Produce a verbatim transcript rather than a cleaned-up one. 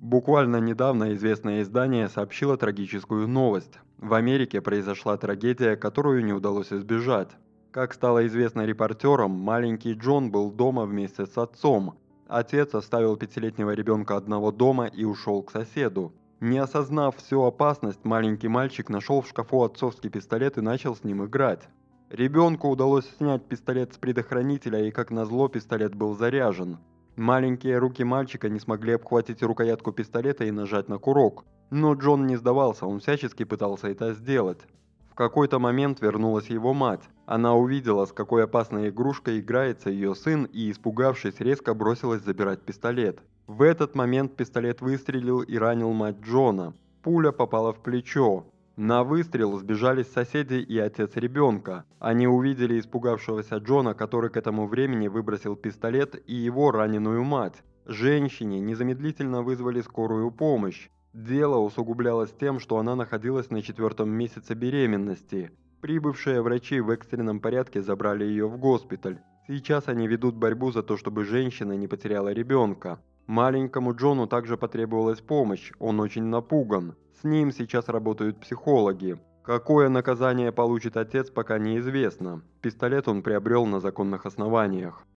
Буквально недавно известное издание сообщило трагическую новость. В Америке произошла трагедия, которую не удалось избежать. Как стало известно репортерам, маленький Джон был дома вместе с отцом. Отец оставил пятилетнего ребенка одного дома и ушел к соседу. Не осознав всю опасность, маленький мальчик нашел в шкафу отцовский пистолет и начал с ним играть. Ребенку удалось снять пистолет с предохранителя, и как назло пистолет был заряжен. Маленькие руки мальчика не смогли обхватить рукоятку пистолета и нажать на курок. Но Джон не сдавался, он всячески пытался это сделать. В какой-то момент вернулась его мать. Она увидела, с какой опасной игрушкой играется ее сын, и, испугавшись, резко бросилась забирать пистолет. В этот момент пистолет выстрелил и ранил мать Джона. Пуля попала в плечо. На выстрел сбежались соседи и отец ребенка. Они увидели испугавшегося Джона, который к этому времени выбросил пистолет, и его раненую мать. Женщине незамедлительно вызвали скорую помощь. Дело усугублялось тем, что она находилась на четвертом месяце беременности. Прибывшие врачи в экстренном порядке забрали ее в госпиталь. Сейчас они ведут борьбу за то, чтобы женщина не потеряла ребенка. Маленькому Джону также потребовалась помощь, он очень напуган. С ним сейчас работают психологи. Какое наказание получит отец, пока неизвестно. Пистолет он приобрел на законных основаниях.